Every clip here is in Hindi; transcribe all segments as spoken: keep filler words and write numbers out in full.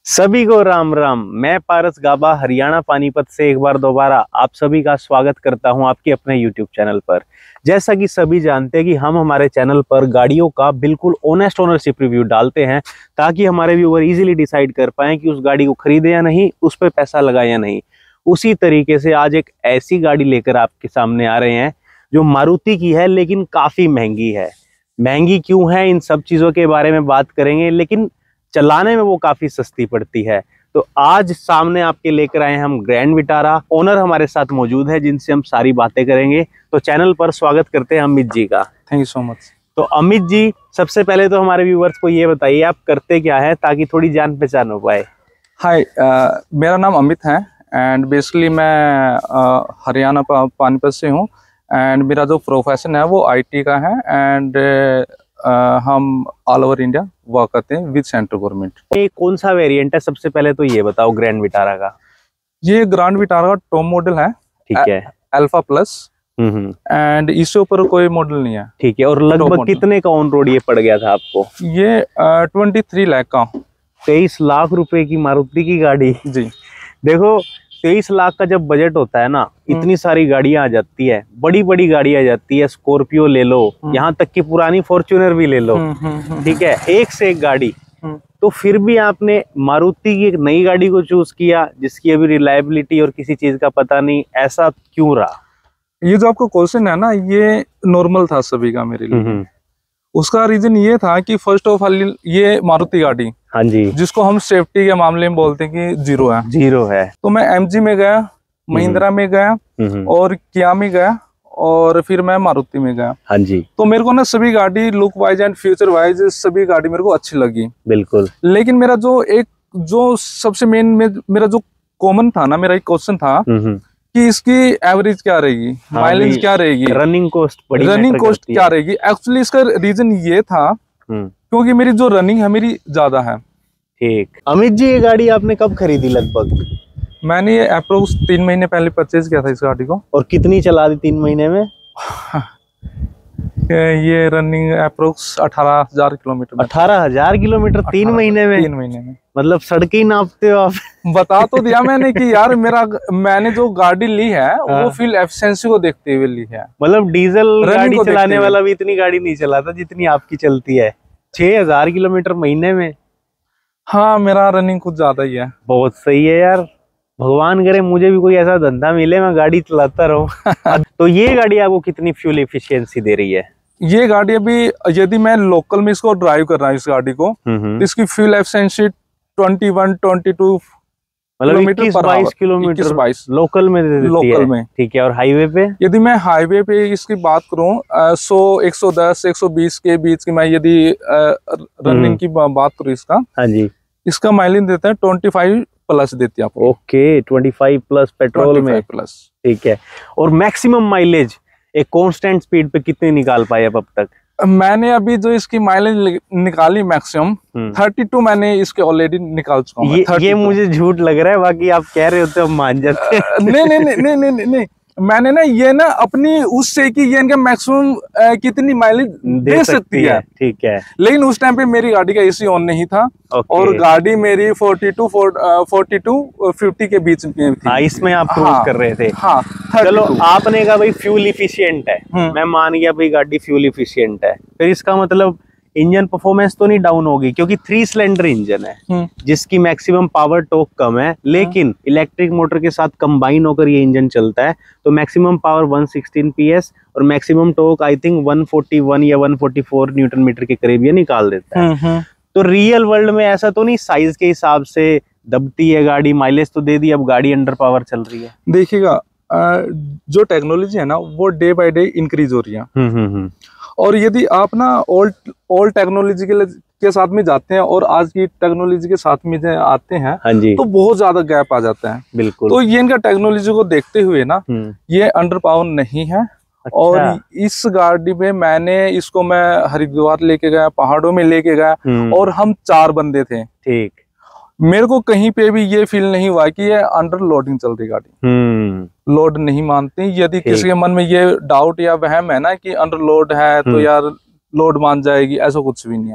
सभी को राम राम। मैं पारस गाबा हरियाणा पानीपत से एक बार दोबारा आप सभी का स्वागत करता हूं आपके अपने यूट्यूब चैनल पर। जैसा कि सभी जानते हैं कि हम हमारे चैनल पर गाड़ियों का बिल्कुल ऑनेस्ट ओनरशिप रिव्यू डालते हैं ताकि हमारे व्यूअर इजीली डिसाइड कर पाएं कि उस गाड़ी को खरीदे या नहीं, उस पर पैसा लगाए या नहीं। उसी तरीके से आज एक ऐसी गाड़ी लेकर आपके सामने आ रहे हैं जो मारुति की है, लेकिन काफ़ी महंगी है। महंगी क्यों है, इन सब चीज़ों के बारे में बात करेंगे, लेकिन चलाने में वो काफी सस्ती पड़ती है। तो आज सामने आपके लेकर आए हैं हम ग्रैंड विटारा। ओनर हमारे साथ मौजूद है जिनसे हम सारी बातें करेंगे। तो चैनल पर स्वागत करते हैं अमित जी का। Thank you so much. तो अमित जी, सबसे पहले तो हमारे व्यूवर्स को ये बताइए आप करते क्या है ताकि थोड़ी जान पहचान हो पाए। हाय, uh, मेरा नाम अमित है एंड बेसिकली मैं uh, हरियाणा पा, पानीपत से हूँ एंड मेरा जो प्रोफेशन है वो आईटी का है एंड Uh, हम ऑल ओवर इंडिया वर्क करते हैं विद सेंट्रल गवर्नमेंट। ये कौन सा वेरिएंट है, सबसे पहले तो ये बताओ ग्रैंड विटारा का। ये ग्रैंड विटारा का टॉप मॉडल है, ठीक है, अल्फा प्लस एंड इससे ऊपर कोई मॉडल नहीं है। ठीक है, और लगभग कितने का ऑन रोड ये पड़ गया था आपको? ये ट्वेंटी थ्री लाख का। तेईस लाख रुपए की मारुति की गाड़ी। जी देखो, तेईस लाख का जब बजट होता है ना, इतनी सारी गाड़ियां आ जाती है, बड़ी बड़ी गाड़ी आ जाती है। स्कॉर्पियो ले लो, यहाँ तक कि पुरानी फॉर्च्यूनर भी ले लो, ठीक है, एक से एक गाड़ी। तो फिर भी आपने मारुति की एक नई गाड़ी को चूज किया जिसकी अभी रिलायबिलिटी और किसी चीज का पता नहीं, ऐसा क्यों रहा? ये जो आपका क्वेश्चन है ना, ये नॉर्मल था सभी का मेरे लिए। उसका रीजन ये था कि फर्स्ट ऑफ ऑल ये मारुति गाड़ी, हाँ जी, जिसको हम सेफ्टी के मामले में बोलते हैं कि जीरो है। जीरो है। तो मैं एमजी में गया, महिंद्रा में गया और किया में गया और फिर मैं मारुति में गया। हाँ जी। तो मेरे को ना सभी गाड़ी look wise and future wise सभी गाड़ी मेरे को अच्छी लगी, बिल्कुल। लेकिन मेरा जो एक जो सबसे मेन में मेरा जो कॉमन था ना, मेरा एक क्वेश्चन था कि इसकी एवरेज क्या रहेगी, हाँ, माइलेज क्या रहेगी, रनिंग कॉस्ट बड़ी रनिंग कॉस्ट क्या रहेगी। एक्चुअली इसका रीजन ये था क्योंकि मेरी जो रनिंग है मेरी ज्यादा है। ठीक। अमित जी, ये गाड़ी आपने कब खरीदी लगभग? मैंने ये अप्रोक्स तीन महीने पहले परचेज किया था इस गाड़ी को। और कितनी चला दी तीन महीने में? ये रनिंग अप्रोक्स अठारह हजार किलोमीटर। अठारह हजार किलोमीटर तीन महीने में? तीन महीने में मतलब सड़कें ही नापते हो आप। बता तो दिया मैंने कि यार मेरा मैंने जो गाड़ी ली है वो फ्यूल एफिशिएंसी को देखते हुए ली है। मतलब डीजल गाड़ी चलाने वाला भी इतनी गाड़ी नहीं चलाता जितनी आपकी चलती है। छह हजार किलोमीटर महीने में? हाँ, मेरा रनिंग कुछ ज्यादा ही है। बहुत सही है यार, भगवान करे मुझे भी कोई ऐसा धंधा मिले, मैं गाड़ी चलाता रहूं। तो ये गाड़ी आपको कितनी फ्यूल एफिशिएंसी दे रही है? ये गाड़ी अभी यदि मैं लोकल में इसको ड्राइव कर रहा हूँ इस गाड़ी को, तो इसकी fuel efficiency twenty one twenty two मतलब इक्कीस बाईस किलोमीटर बाईस लोकल में दे देती लोकल है। में, ठीक है। और हाईवे पे यदि मैं हाईवे पे इसकी बात करूं, सौ एक सौ दस एक सौ बीस के बीच की मैं यदि रनिंग की बात करूं इसका, हाँ जी, इसका माइलेज देता है ट्वेंटी फाइव प्लस देती है आपको। Okay, twenty five plus petrol में प्लस, ठीक है। और मैक्सिमम माइलेज एक कांस्टेंट स्पीड पे कितने निकाल पाए अब तक? मैंने अभी जो इसकी माइलेज निकाली मैक्सिमम थर्टी टू मैंने इसके ऑलरेडी निकाल चुका हूं। ये, ये मुझे झूठ लग रहा है, बाकी आप कह रहे होते हम मान जाते हैं। नहीं नहीं नहीं नहीं नहीं नहीं मैंने ना ये ना अपनी उससे कि ये इनका मैक्सिमम कितनी माइलेज दे, दे सकती है, ठीक है। लेकिन उस टाइम पे मेरी गाड़ी का एसी ऑन नहीं था और गाड़ी मेरी forty two forty two fifty के बीच में थी। हाँ, इसमें आप क्रूज हाँ, कर रहे थे। हाँ, चलो, आपने कहा भाई फ्यूल इफिशियंट है, मैं मान गया भाई गाड़ी फ्यूल इफिशियंट है, फिर इसका मतलब इंजन परफॉर्मेंस तो नहीं डाउन होगी, क्योंकि थ्री सिलेंडर इंजन है जिसकी मैक्सिमम पावर टॉर्क कम है, लेकिन इलेक्ट्रिक मोटर के साथ कंबाइन होकर ये इंजन चलता है, तो maximum power one sixteen PS और maximum torque I think one forty one या one forty four newton metre के करीब ये निकाल देता है। तो रियल वर्ल्ड में ऐसा तो नहीं साइज के हिसाब से दबती है गाड़ी? माइलेज तो दे दी, अब गाड़ी अंडर पावर चल रही है। देखिएगा, जो टेक्नोलॉजी है ना वो डे बाय डे इंक्रीज हो रही है, और यदि आप ना ओल्ड ओल्ड टेक्नोलॉजी के, के साथ में जाते हैं और आज की टेक्नोलॉजी के साथ में आते हैं, हाँ जी, तो बहुत ज्यादा गैप आ जाता है। बिल्कुल। तो ये इनका टेक्नोलॉजी को देखते हुए ना ये अंडर पावर नहीं है। अच्छा। और इस गाड़ी में मैंने इसको मैं हरिद्वार लेके गया, पहाड़ों में लेके गया और हम चार बंदे थे, ठीक। मेरे को कहीं पे भी ये फील नहीं हुआ कि ये अंडर लोडिंग चल रही गाड़ी, लोड नहीं मानती। यदि किसी के मन में ये डाउट या वहम है ना कि अंडर लोड है तो यार लोड मान जाएगी, ऐसा कुछ भी नहीं है।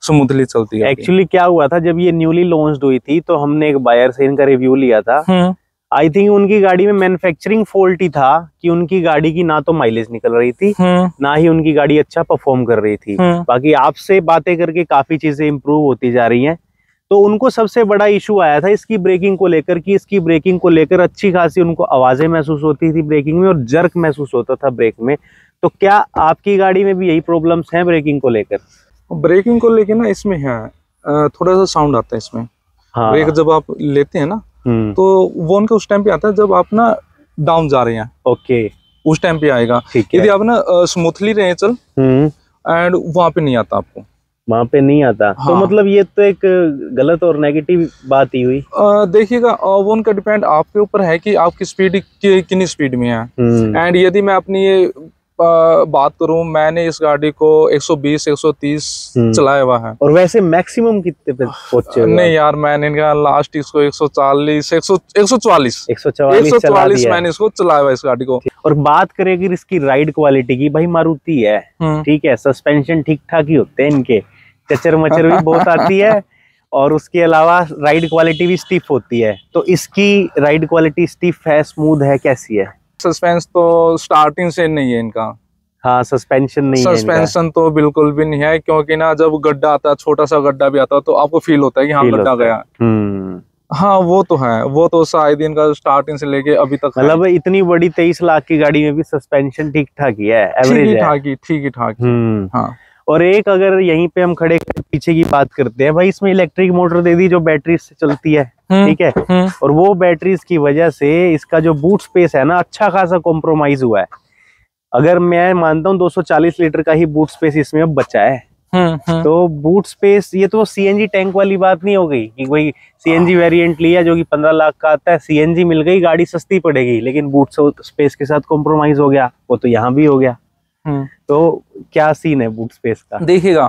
स्मूथली चलती है। एक्चुअली क्या हुआ था, जब ये न्यूली लॉन्च्ड हुई थी तो हमने एक बायर से इनका रिव्यू लिया था। आई थिंक उनकी गाड़ी में मैन्युफैक्चरिंग फॉल्ट ही था कि उनकी गाड़ी की ना तो माइलेज निकल रही थी, ना ही उनकी गाड़ी अच्छा परफॉर्म कर रही थी। बाकी आपसे बातें करके काफी चीजें इंप्रूव होती जा रही हैं। तो उनको सबसे बड़ा इशू आया था इसकी ब्रेकिंग को लेकर, कि इसकी ब्रेकिंग को लेकर अच्छी खासी उनको आवाजें महसूस होती थी ब्रेकिंग में, और जर्क महसूस होता था ब्रेक में। तो क्या आपकी गाड़ी में भी यही प्रॉब्लम्स हैं ब्रेकिंग को लेकर? ब्रेकिंग को लेकर ना इसमें है थोड़ा सा साउंड आता है इसमें। हाँ। ब्रेक जब आप लेते हैं ना तो वो उनके उस टाइम पे आता है जब आप ना डाउन जा रहे हैं। ओके, उस टाइम पे आएगा। यदि आप ना स्मूथली रहे चल एंड वहां पे नहीं आता, आपको वहां पे नहीं आता। हाँ। तो मतलब ये तो एक गलत और नेगेटिव बात ही हुई। देखिएगा वो उनका डिपेंड आपके ऊपर है कि आपकी स्पीड कि, कितनी स्पीड में है। एंड यदि मैं अपनी ये बात करूं, मैंने इस गाड़ी को एक सौ बीस एक सौ तीस चलाया हुआ है। और वैसे मैक्सिमम कितने पे पहुंचे? नहीं यार, मैंने इनका लास्ट इसको एक सौ चालीस एक सौ चौवालीस एक सौ चौवालीस मैंने इसको चलाया हुआ इस गाड़ी को। और बात करें अगर इसकी राइड क्वालिटी की, भाई मारुति है, ठीक है, सस्पेंशन ठीक ठाक ही होते हैं इनके, चचर मचर भी बहुत आती है, और उसके अलावा राइड क्वालिटी भी स्टिफ होती है। तो इसकी राइड क्वालिटी स्टिफ है, स्मूथ है, कैसी है? सस्पेंस तो स्टार्टिंग से नहीं है इनका। हाँ, सस्पेंशन नहीं है। सस्पेंशन तो बिल्कुल भी नहीं है, क्योंकि ना जब गड्ढा आता है, छोटा सा गड्ढा भी आता है, तो आपको फील होता है कि हाँ गड्ढा गया। हाँ वो तो है, वो तो शायद इनका स्टार्टिंग से लेके अभी तक। मतलब इतनी बड़ी तेईस लाख की गाड़ी में भी सस्पेंशन ठीक ठाक ही है, एवरेज है, ठीक ही ठीक ही ठाक। हाँ। और एक अगर यहीं पे हम खड़े पीछे की बात करते हैं, भाई इसमें इलेक्ट्रिक मोटर दे दी जो बैटरी से चलती है, ठीक है, और वो बैटरीज की वजह से इसका जो बूट स्पेस है ना अच्छा खासा कॉम्प्रोमाइज हुआ है। अगर मैं मानता हूँ दो सौ चालीस लीटर का ही बूट स्पेस इसमें अब बचा है। तो बूट स्पेस, ये तो सीएनजी टैंक वाली बात नहीं हो गई कि कोई सीएनजी वेरिएंट लिया जो कि पंद्रह लाख का आता है, सीएनजी मिल गई, गाड़ी सस्ती पड़ेगी, लेकिन बूट स्पेस के साथ कॉम्प्रोमाइज हो गया, वो तो यहाँ भी हो गया। तो क्या सीन है बूट स्पेस का? देखिएगा,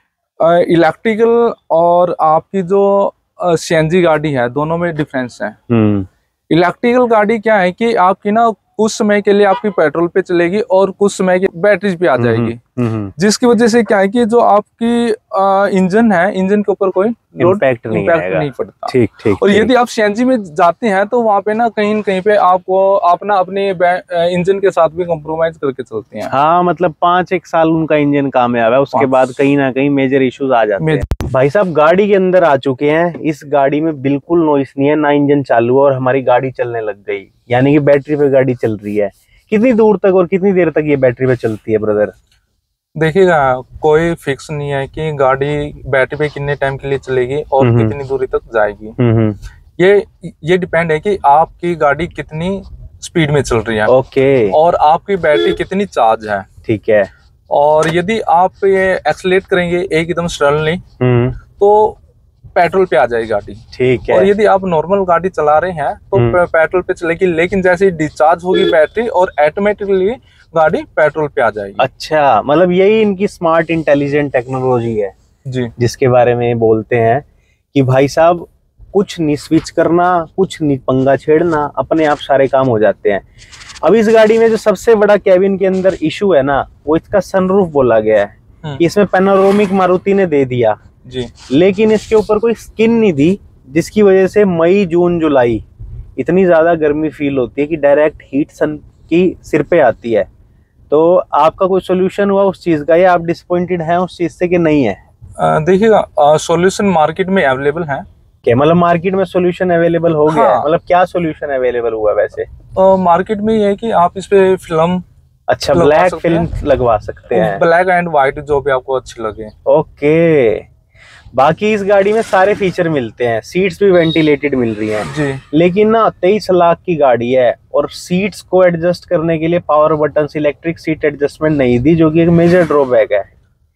इलेक्ट्रिकल और आपकी जो सीएनजी गाड़ी है, दोनों में डिफरेंस है। इलेक्ट्रिकल गाड़ी क्या है कि आपकी ना कुछ समय के लिए आपकी पेट्रोल पे चलेगी और कुछ समय की बैटरीज पे आ जाएगी, जिसकी वजह से क्या है कि जो आपकी आ, इंजन है, इंजन के ऊपर कोई इम्पैक्ट नहीं, नहीं पड़ता। ठीक ठीक। और यदि आप सीएनजी में जाते हैं तो वहाँ पे ना कहीं न कहीं पे आपको अपना अपने इंजन के साथ भी कॉम्प्रोमाइज करके चलते हैं। हाँ, मतलब पांच एक साल उनका इंजन कामयाब है, उसके बाद कहीं ना कहीं मेजर इश्यूज आ जाते हैं। भाई साहब गाड़ी के अंदर आ चुके हैं, इस गाड़ी में बिल्कुल नॉइस नहीं है, ना इंजन चालू है और हमारी गाड़ी चलने लग गई, यानी कि बैटरी पे गाड़ी चल रही है। कितनी दूर तक और कितनी देर तक ये बैटरी पे चलती है ब्रदर? देखिएगा, कोई फिक्स नहीं है कि गाड़ी बैटरी पे कितने टाइम के लिए चलेगी और कितनी दूरी तक जाएगी। ये ये डिपेंड है कि आपकी गाड़ी कितनी स्पीड में चल रही है, ओके, और आपकी बैटरी कितनी चार्ज है, ठीक है। और यदि आप ये एक्सेलेरेट करेंगे एकदम सडनली तो पेट्रोल पे आ जाएगी गाड़ी, ठीक है। और यदि आप नॉर्मल गाड़ी चला रहे हैं तो पेट्रोल पे चलेगी, लेकिन जैसे ही डिस्चार्ज होगी बैटरी और ऑटोमेटिकली गाड़ी पेट्रोल पे आ जाएगी। अच्छा, मतलब यही इनकी स्मार्ट इंटेलिजेंट टेक्नोलॉजी है जी, जिसके बारे में बोलते हैं कि भाई साहब कुछ नहीं स्विच करना, कुछ नहीं पंगा छेड़ना, अपने आप सारे काम हो जाते हैं। अब इस गाड़ी में जो सबसे बड़ा कैबिन के अंदर इशू है ना, वो इसका सनरूफ बोला गया है। इसमें पैनोरामिक मारुति ने दे दिया जी, लेकिन इसके ऊपर कोई स्किन नहीं दी, जिसकी वजह से मई जून जुलाई इतनी ज्यादा गर्मी फील होती है कि डायरेक्ट हीट सन की सिर पे आती है। तो आपका कोई सोल्यूशन हुआ उस चीज का, या आप डिसअपॉइंटेड हैं उस चीज से कि नहीं है? देखिएगा, सोल्यूशन मार्केट में अवेलेबल है। मतलब मार्केट में सोल्यूशन अवेलेबल हो गया है? मतलब क्या सोल्यूशन अवेलेबल हुआ वैसे? तो मार्केट में ये है कि आप इस पे फिल्म, अच्छा, ब्लैक फिल्म लगवा सकते हैं, ब्लैक एंड व्हाइट, जो भी आपको अच्छी लगे। ओके। बाकी इस गाड़ी में सारे फीचर मिलते हैं, सीट्स भी वेंटिलेटेड मिल रही हैं जी, लेकिन ना तेईस लाख की गाड़ी है और सीट्स को एडजस्ट करने के लिए power button, electric seat adjustment नहीं दी, जो कि एक मेजर ड्रॉबैक है।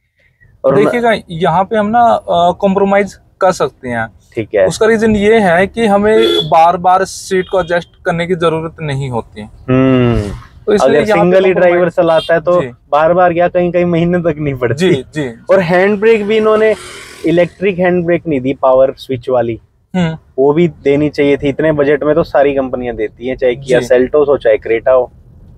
और देखिएगा, यहाँ पे हम ना कॉम्प्रोमाइज कर सकते हैं, ठीक है। उसका रीजन ये है कि हमें बार बार सीट को एडजस्ट करने की जरूरत नहीं होती। हम्म तो अगर सिंगल ही ड्राइवर चलाता है तो बार बार क्या कहीं कहीं महीने तक नहीं पड़ती। जी जी। और हैंड ब्रेक भी इन्होंने इलेक्ट्रिक हैंड ब्रेक नहीं दी, पावर स्विच वाली, वो भी देनी चाहिए थी। इतने बजट में तो सारी कंपनियां देती हैं, चाहे किया सेल्टोस हो चाहे क्रेटा हो।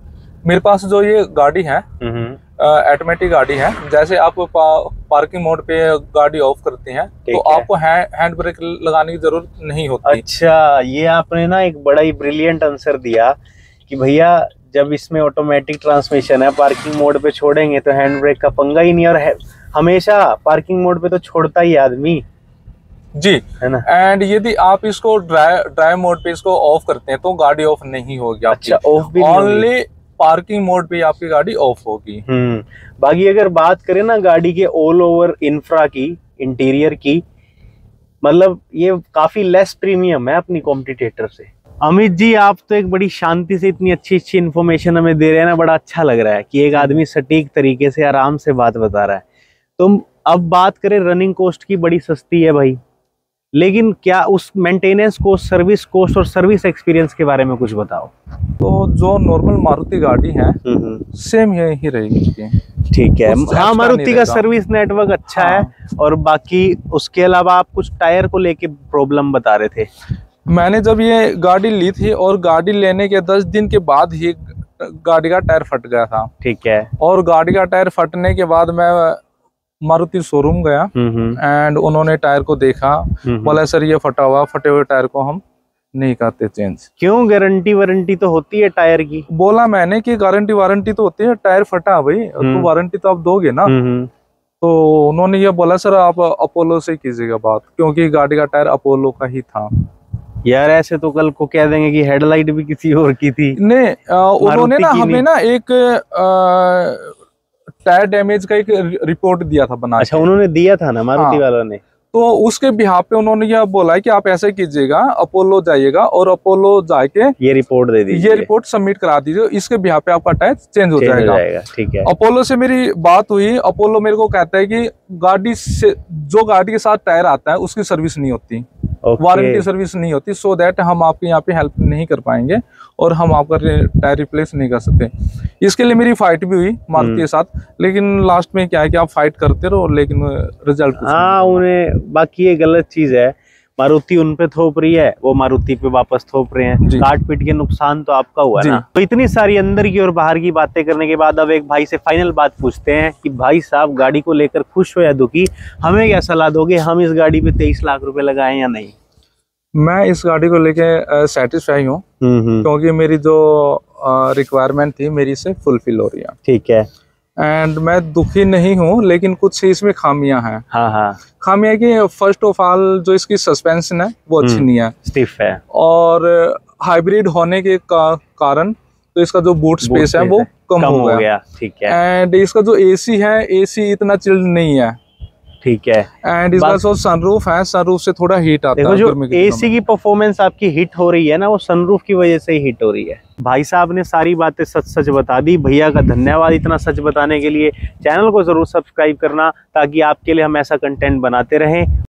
मेरे पास जो ये गाड़ी है ऑटोमेटिक गाड़ी है, जैसे आप पा, पार्किंग मोड पे गाड़ी ऑफ करते हैं तो आपको हैंड ब्रेक लगाने की जरूरत नहीं होती। अच्छा, ये आपने ना एक बड़ा ही ब्रिलियंट आंसर दिया कि भैया जब इसमें ऑटोमेटिक ट्रांसमिशन है, पार्किंग मोड पे छोड़ेंगे तो हैंड ब्रेक का पंगा ही नहीं, और है, हमेशा पार्किंग मोड पे तो छोड़ता ही आदमी जी, है ना। एंड यदि आप इसको ड्राइव ड्राइव मोड पे इसको ऑफ करते हैं तो गाड़ी ऑफ नहीं होगी आपकी। अच्छा, ऑफ भी ओनली पार्किंग मोड पे आपकी गाड़ी ऑफ होगी। हम्म बाकी अगर बात करें ना गाड़ी के ऑल ओवर इंफ्रा की, इंटीरियर की, मतलब ये काफी लेस प्रीमियम है अपनी कॉम्पिटिटर से। अमित जी, आप तो एक बड़ी शांति से इतनी अच्छी अच्छी इन्फॉर्मेशन हमें दे रहे हैं ना, बड़ा अच्छा लग रहा है कि एक आदमी सटीक तरीके से आराम से बात बता रहा है। तो अब बात करें रनिंग कॉस्ट की, बड़ी सस्ती है भाई, लेकिन क्या उस मेंटेनेंस कॉस्ट, सर्विस कॉस्ट और सर्विस एक्सपीरियंस के बारे में कुछ बताओ। तो जो नॉर्मल मारुति गाड़ी है सेम यही रहेगी। ठीक है, हाँ, मारुति का सर्विस नेटवर्क अच्छा हाँ। है। और बाकी उसके अलावा आप कुछ टायर को लेके प्रॉब्लम बता रहे थे। मैंने जब ये गाड़ी ली थी और गाड़ी लेने के दस दिन के बाद ही गाड़ी का टायर फट गया था। ठीक है। और गाड़ी का टायर फटने के बाद मैं मारुति शोरूम गया एंड उन्होंने टायर को देखा, बोला सर ये फटा हुआ, फटे हुए टायर को हम नहीं करते चेंज। क्यों, गारंटी वारंटी तो होती है टायर की। बोला मैंने कि गारंटी वारंटी तो होती है, टायर फटा भाई तो वारंटी तो आप दोगे ना। तो उन्होंने ये बोला सर आप अपोलो से कीजिएगा बात, क्योंकि गाड़ी का टायर अपोलो का ही था। यार ऐसे तो कल को कह देंगे कि हेडलाइट भी किसी और की थी। नहीं, उन्होंने ना हमें ना एक टायर डैमेज का एक रिपोर्ट दिया था बना। अच्छा, उन्होंने दिया था ना मारुति हाँ। वालों ने, तो उसके बिहाफ पे उन्होंने यह बोला है कि आप ऐसे कीजिएगा, अपोलो जाइएगा और अपोलो जाके ये रिपोर्ट दे दीजिए, ये रिपोर्ट सबमिट करा दीजिए, इसके बिहाफ पे आपका टायर चेंज हो जाएगा। ठीक है। अपोलो से मेरी बात हुई, अपोलो मेरे को कहता है कि गाड़ी से जो गाड़ी के साथ टायर आता है उसकी सर्विस नहीं होती, वारंटी सर्विस नहीं होती, सो दैट हम आपके यहाँ पे हेल्प नहीं कर पाएंगे और हम आपका टायर रिप्लेस नहीं कर सकते। इसके लिए मेरी फाइट भी हुई मारुति के साथ, लेकिन लास्ट में क्या है कि आप फाइट करते रहो लेकिन रिजल्ट हाँ उन्हें, बाकी ये गलत चीज है, मारुति उन पे थोप रही है, वो मारुति पे वापस थोप रहे हैं, काट पीट के नुकसान तो आपका हुआ ना। तो इतनी सारी अंदर की और बाहर की बातें करने के बाद अब एक भाई से फाइनल बात पूछते हैं कि भाई साहब गाड़ी को लेकर खुश हो या दुखी, हमें क्या सलाह दोगे, हम इस गाड़ी पे तेईस लाख रुपए लगाएं या नहीं। मैं इस गाड़ी को लेके सेटिस्फाई हूँ क्योंकि मेरी जो रिक्वायरमेंट थी मेरी से फुलफिल हो रही है। ठीक है। एंड मैं दुखी नहीं हूँ, लेकिन कुछ इसमें खामियां हैं। हाँ हाँ। खामियां कि फर्स्ट ऑफ ऑल जो इसकी सस्पेंशन है वो अच्छी नहीं है, स्टिफ है, और हाइब्रिड होने के का, कारण तो इसका जो बूट स्पेस है वो कम, कम हो गया। ठीक है। एंड इसका जो एसी है, एसी इतना चिल्ड नहीं है। ठीक है। एंड इसका जो सनरूफ है, सनरूफ से थोड़ा हीट आता है। जो एसी की परफॉर्मेंस आपकी हिट हो रही है ना, वो सनरूफ की वजह से ही हिट हो रही है। भाई साहब ने सारी बातें सच सच बता दी, भैया का धन्यवाद इतना सच बताने के लिए। चैनल को जरूर सब्सक्राइब करना ताकि आपके लिए हम ऐसा कंटेंट बनाते रहें।